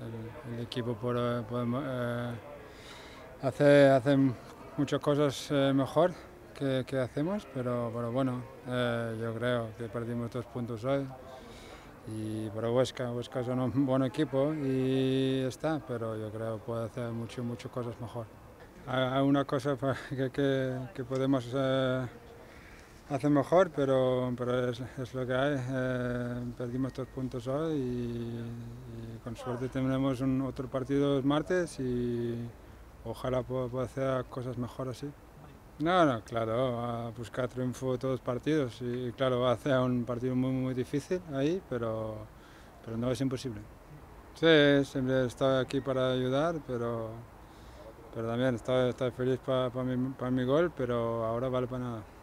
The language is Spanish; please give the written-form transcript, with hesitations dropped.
el equipo hace muchas cosas mejor que hacemos, pero bueno, yo creo que perdimos 2 puntos hoy. Pero Huesca es un buen equipo y está, pero yo creo que puede hacer muchas cosas mejor. Hay una cosa que podemos hacer mejor, pero es lo que hay. Perdimos 2 puntos hoy y con suerte tendremos otro partido el martes y ojalá pueda hacer cosas mejor así. No, claro, va a buscar triunfo todos los partidos y claro, va a hacer un partido muy difícil ahí, pero no es imposible. Sí, siempre estoy aquí para ayudar, pero también estoy feliz para mi gol, pero ahora vale para nada.